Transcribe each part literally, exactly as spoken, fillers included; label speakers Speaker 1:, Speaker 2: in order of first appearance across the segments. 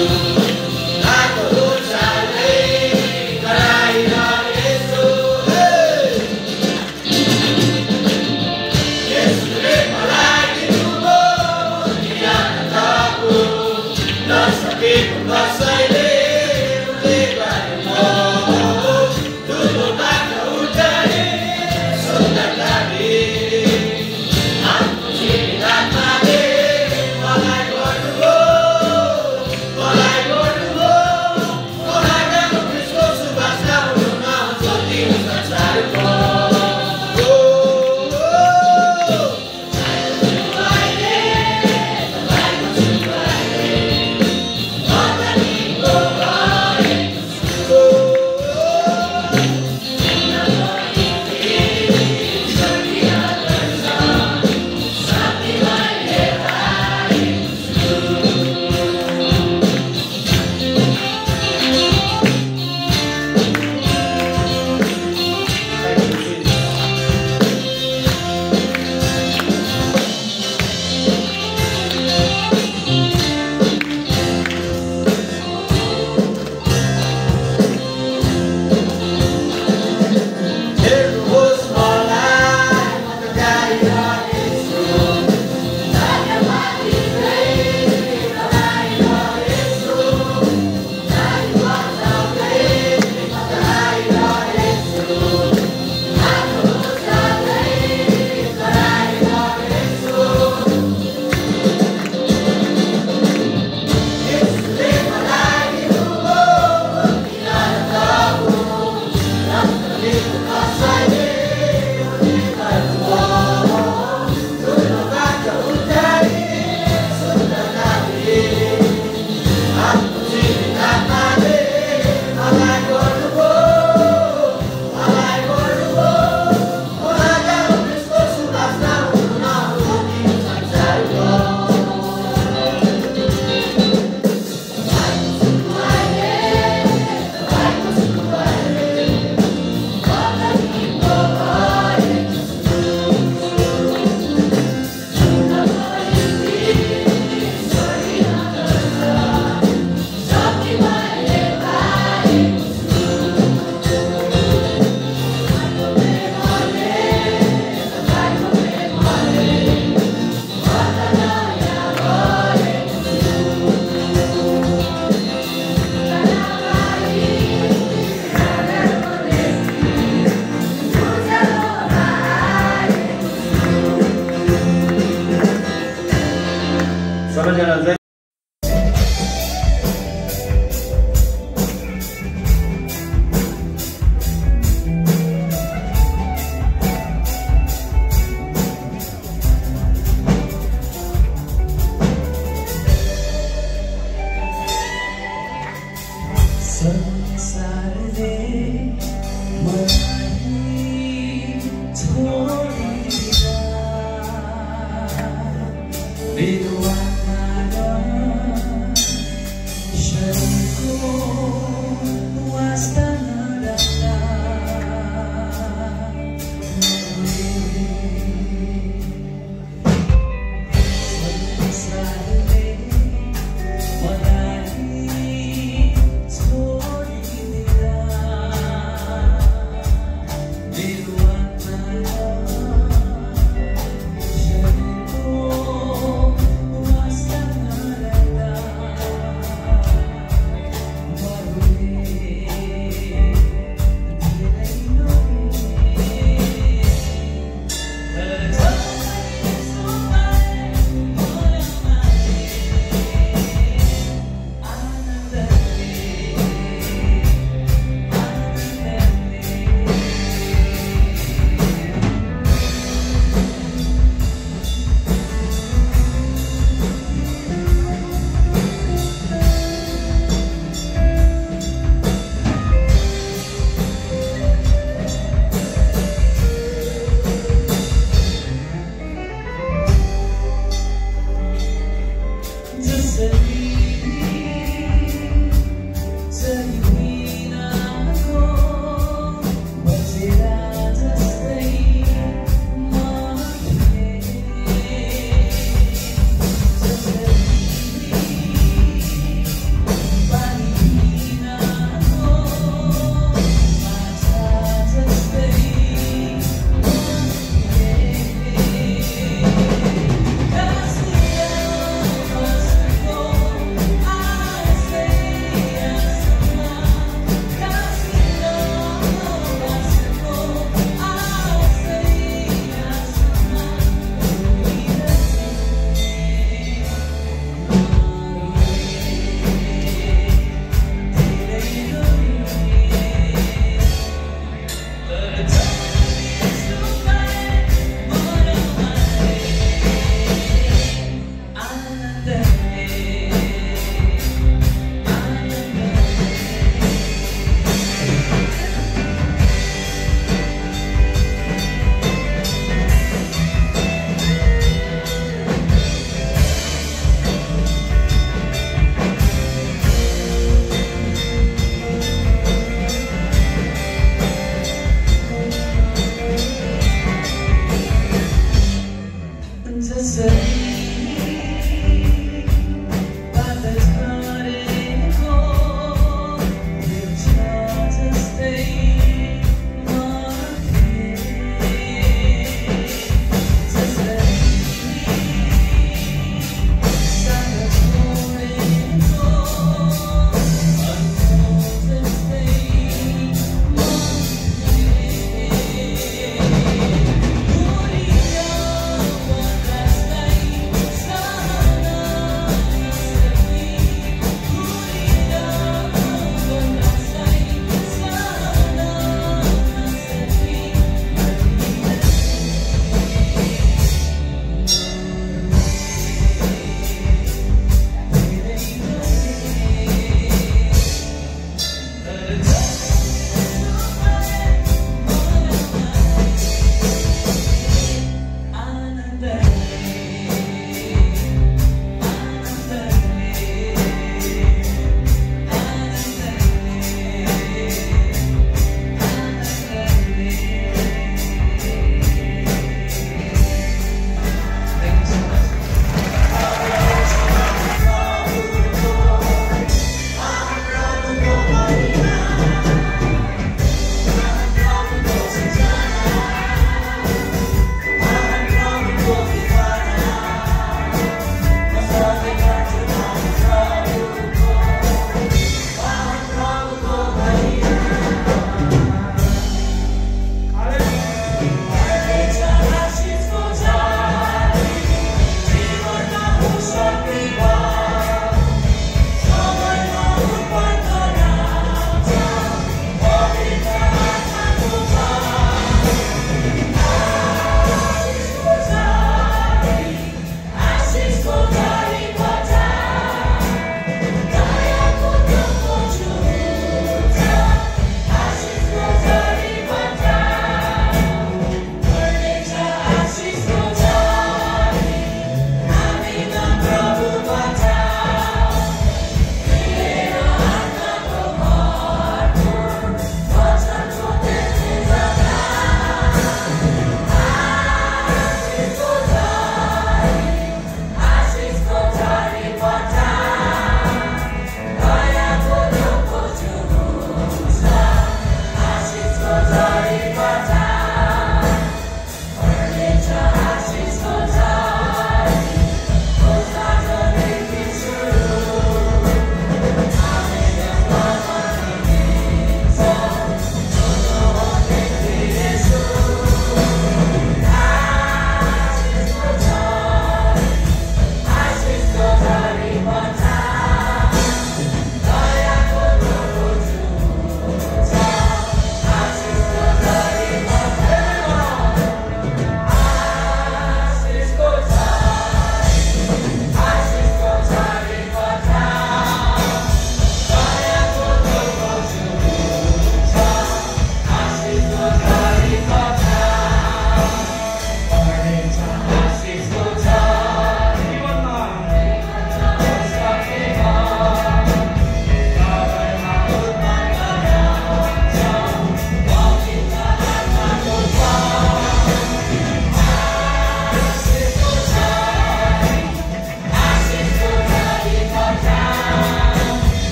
Speaker 1: सबैजना
Speaker 2: Saturday, what I need,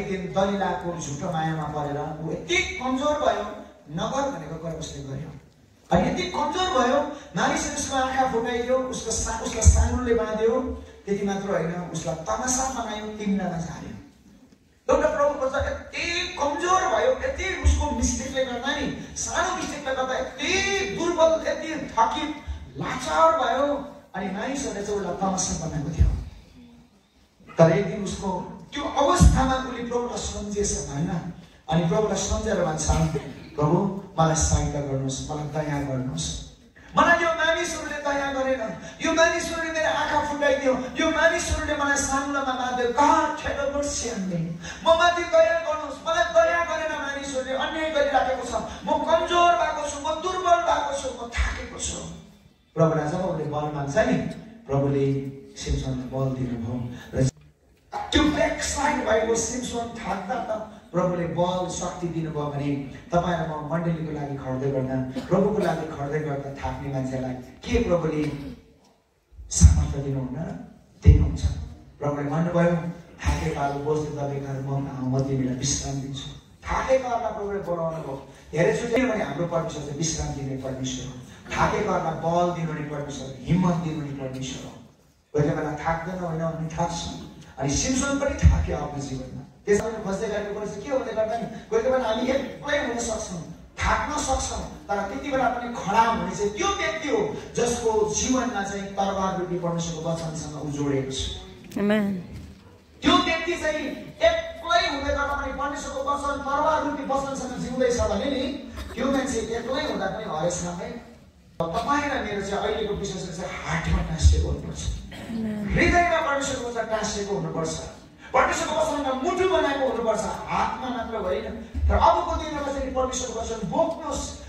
Speaker 1: दिन दलिलाको झुटो मायामा परेर ऊ यति कमजोर भयो, नगर भनेको कुरा उसले गर्यो। अनि यति कमजोर भयो, मानिसले उसको आँखा फुटाइदियो, उसको सा उसलाई साङ्गुले बाँध्यो। त्यति मात्र होइन, उसलाई तमासा बनायो, तिम्रामा झार्यो। एउटा प्रभुको चाहिँ यति कमजोर भयो, यति उसको मिस्टेकले गर्दा नि, सानो मिस्टेकले गर्दा यति दुर्बल, यति थकित, लाचार भयो। अनि मानिसहरूले चाहिँ उसलाई तमासा बनाएको थियो। तर एक दिन उसको त्यो अवस्थामा उसले प्रभुलाई सम्झेछ होइन। अनि प्रभुलाई सम्झेर भन्छ, प्रभु मलाई सहायता गर्नुहोस्, मलाई दया गर्नुहोस्। मलाई यो मानिसहरूले दया गरेन, यो मानिसहरूले मेरो आँखा फुटाइदियो, यो मानिसहरूले मलाई साङ्गोमा बाँध्यो। God have mercy on me, म माथि दया गर्नुहोस्, मलाई दया गरेन। मानिसहरूले अन्याय गरिराखेको छ, म कमजोर भएको छु, म दुर्बल भएको छु, म थाकेको छु। प्रभुलाई जब उसले बल माग्छ नि, प्रभुले सिम्सनलाई बल दिनुभयो र त्यो ब्याकसाइड भएको सिम्सन थाक्दा त प्रभुले बल शक्ति दिनुभयो भने तपाईँ र म मण्डलीको लागि खड्दै गर्दा, प्रभुको लागि खड्दै गर्दा थाक्ने मान्छेलाई के प्रभुले सामर्थ्य दिनुहुन्न? दिनुहुन्छ। प्रभुले भन्नुभयो, थाकेकाहरू बोझले दबेकाहरू म म तिमीलाई विश्राम दिन्छु। थाकेकाहरूलाई प्रभुले बोलाउनु भयो। धेरै छुट्यो भने हाम्रो परमेश्वर चाहिँ विश्राम दिने परमेश्वर हो। थाकेकाहरूलाई बल दिनुहुने परमेश्वर, हिम्मत दिनुहुने परमेश्वर हो। कोही बेला थाक्दैन होइन भने थाक्छ। अनि सिम्सन पनि थाक्यो आफ्नो जीवनमा। त्यसमा खोज्दै गरेको कुरा चाहिँ के हुँदै गर्दा नि, कोही बेला हामी एक्लै हुन सक्छौँ, थाक्न सक्छौँ, तर त्यति बेला पनि खडा हुने चाहिँ त्यो व्यक्ति हो जसको जीवनमा चाहिँ तरबार रूपी परमेश्वरको वचनसँग उ जोडिएको छ। त्यो व्यक्ति चाहिँ एक्लै हुँदै गर्दा पनि परमेश्वरको वचन तरबार रूपी वचनसँग जिउँदैछ भने नि त्यो मान्छे एक्लै हुँदा पनि हरेसमै। तपाईँ र मेरो चाहिँ अहिलेको विशेष चाहिँ हार्टमा टाँसिएको हुनुपर्छ, हृदयमा परमेश्वरको वचन टाँसिएको हुनुपर्छ, परमेश्वरको वचनका मुटु बनाएको हुनुपर्छ, हातमा मात्र होइन। तर अबको दिनमा चाहिँ परमेश्वरको वचन बोक्नुहोस्,